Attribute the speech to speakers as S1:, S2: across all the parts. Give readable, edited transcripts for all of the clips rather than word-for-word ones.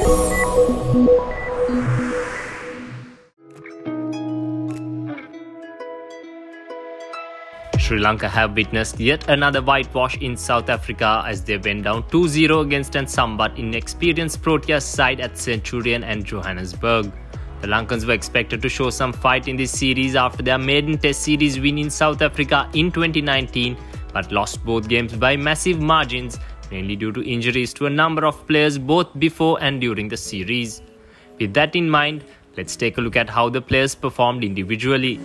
S1: Sri Lanka have witnessed yet another whitewash in South Africa as they went down 2-0 against an somewhat inexperienced Proteas side at Centurion and Johannesburg. The Lankans were expected to show some fight in this series after their maiden Test series win in South Africa in 2019, but lost both games by massive margins, mainly due to injuries to a number of players both before and during the series. With that in mind, let's take a look at how the players performed individually.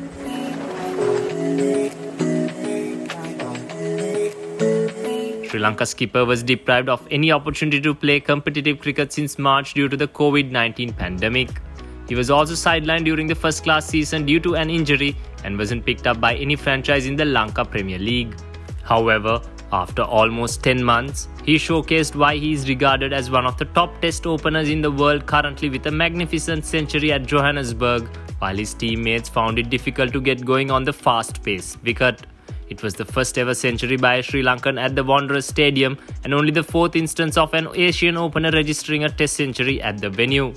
S1: Sri Lanka skipper was deprived of any opportunity to play competitive cricket since March due to the COVID-19 pandemic. He was also sidelined during the first-class season due to an injury and wasn't picked up by any franchise in the Lanka Premier League. However, after almost 10 months, he showcased why he is regarded as one of the top Test openers in the world currently with a magnificent century at Johannesburg, while his teammates found it difficult to get going on the fast-paced wicket. It was the first ever century by a Sri Lankan at the Wanderers Stadium and only the fourth instance of an Asian opener registering a Test century at the venue.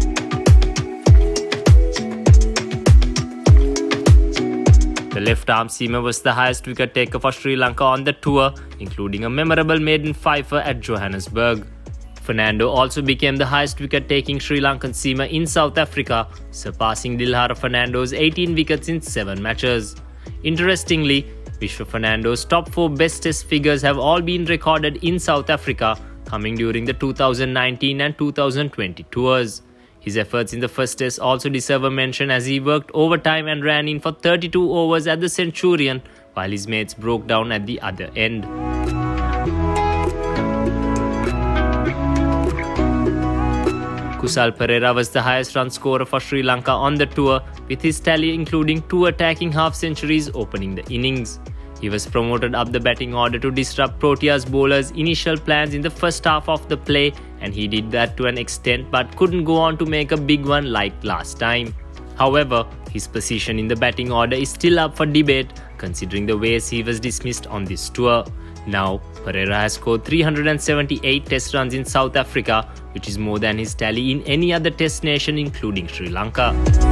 S1: The left-arm seamer was the highest wicket taker for Sri Lanka on the tour, including a memorable maiden fifer at Johannesburg. Fernando also became the highest wicket-taking Sri Lankan seamer in South Africa, surpassing Dilhara Fernando's 18 wickets in 7 matches. Interestingly, Vishwa Fernando's top 4 best Test figures have all been recorded in South Africa, coming during the 2019 and 2020 tours. His efforts in the first Test also deserve a mention as he worked overtime and ran in for 32 overs at the Centurion, while his mates broke down at the other end. Kusal Perera was the highest run scorer for Sri Lanka on the tour, with his tally including 2 attacking half-centuries opening the innings. He was promoted up the batting order to disrupt Proteas bowlers' initial plans in the first half of the play, and he did that to an extent but couldn't go on to make a big one like last time. However, his position in the batting order is still up for debate considering the ways he was dismissed on this tour. Now, Perera has scored 378 Test runs in South Africa, which is more than his tally in any other Test nation including Sri Lanka.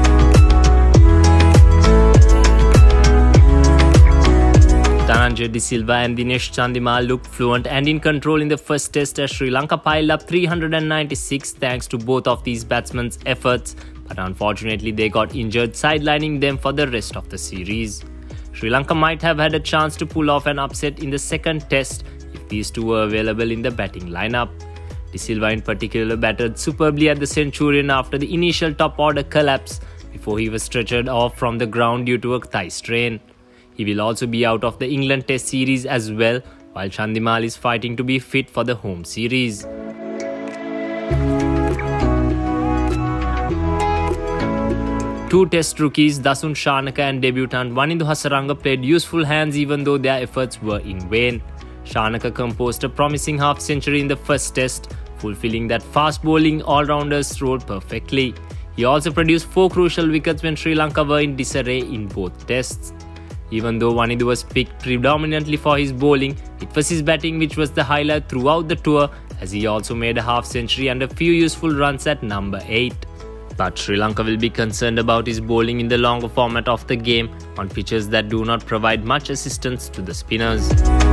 S1: Dhananjay De Silva and Dinesh Chandimal looked fluent and in control in the first Test as Sri Lanka piled up 396 thanks to both of these batsmen's efforts, but unfortunately they got injured, sidelining them for the rest of the series. Sri Lanka might have had a chance to pull off an upset in the second Test if these two were available in the batting lineup. De Silva in particular batted superbly at the Centurion after the initial top-order collapse before he was stretchered off from the ground due to a thigh strain. He will also be out of the England Test series as well, while Chandimal is fighting to be fit for the home series. Two Test rookies, Dasun Shanaka and debutant Wanindu Hasaranga played useful hands even though their efforts were in vain. Shanaka composed a promising half-century in the first Test, fulfilling that fast-bowling all-rounder's role perfectly. He also produced 4 crucial wickets when Sri Lanka were in disarray in both Tests. Even though Wanindu was picked predominantly for his bowling, it was his batting which was the highlight throughout the tour, as he also made a half-century and a few useful runs at number 8. But Sri Lanka will be concerned about his bowling in the longer format of the game on pitches that do not provide much assistance to the spinners.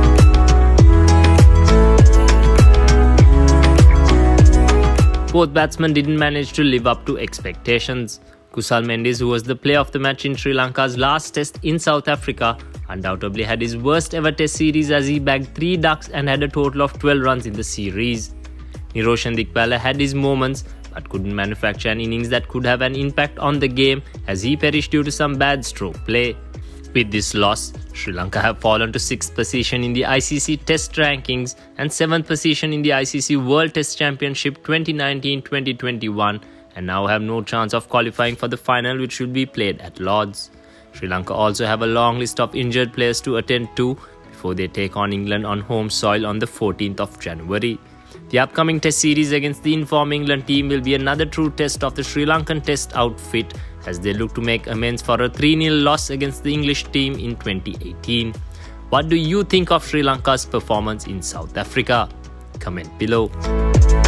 S1: Both batsmen didn't manage to live up to expectations. Kusal Mendis, who was the player of the match in Sri Lanka's last Test in South Africa, undoubtedly had his worst ever Test series as he bagged 3 ducks and had a total of 12 runs in the series. Niroshan Dikpala had his moments but couldn't manufacture an innings that could have an impact on the game as he perished due to some bad stroke play. With this loss, Sri Lanka have fallen to 6th position in the ICC Test rankings and 7th position in the ICC World Test Championship 2019-2021 and now have no chance of qualifying for the final, which should be played at Lord's. Sri Lanka also have a long list of injured players to attend to before they take on England on home soil on the 14th of January. The upcoming Test series against the informed England team will be another true test of the Sri Lankan Test outfit as they look to make amends for a 3-0 loss against the English team in 2018. What do you think of Sri Lanka's performance in South Africa? Comment below.